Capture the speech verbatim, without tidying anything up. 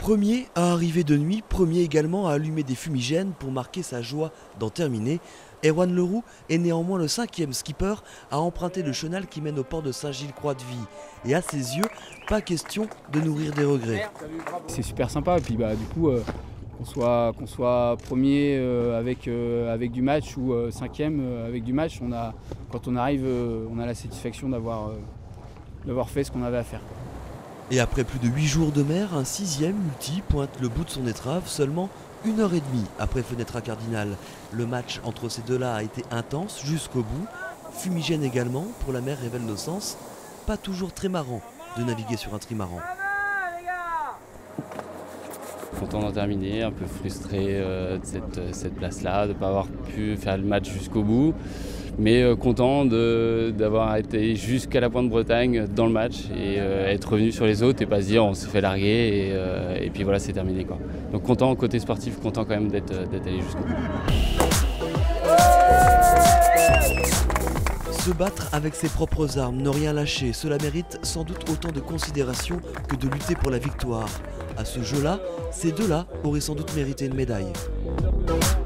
Premier à arriver de nuit, premier également à allumer des fumigènes pour marquer sa joie d'en terminer, Erwan Leroux est néanmoins le cinquième skipper à emprunter le chenal qui mène au port de Saint-Gilles-Croix-de-Vie. Et à ses yeux, pas question de nourrir des regrets. C'est super sympa, et puis bah, du coup, euh, qu'on soit, qu'on soit premier euh, avec, euh, avec du match ou euh, cinquième euh, avec du match, on a, quand on arrive, euh, on a la satisfaction d'avoir, euh, d'avoir fait ce qu'on avait à faire. Et après plus de huit jours de mer, un sixième multi pointe le bout de son étrave seulement une heure et demie après Fenêtre à Cardinal. Le match entre ces deux-là a été intense jusqu'au bout. Fumigène également, pour la mer révèle nos sens. Pas toujours très marrant de naviguer sur un trimaran. Content d'en terminer, un peu frustré euh, de cette, cette place-là, de ne pas avoir pu faire le match jusqu'au bout. Mais euh, content d'avoir été jusqu'à la Pointe-Bretagne dans le match et euh, être revenu sur les autres et pas se dire on s'est fait larguer et, euh, et puis voilà, c'est terminé, quoi. Donc content côté sportif, content quand même d'être allé jusqu'au bout. Se battre avec ses propres armes, ne rien lâcher, cela mérite sans doute autant de considération que de lutter pour la victoire. À ce jeu-là, ces deux-là auraient sans doute mérité une médaille.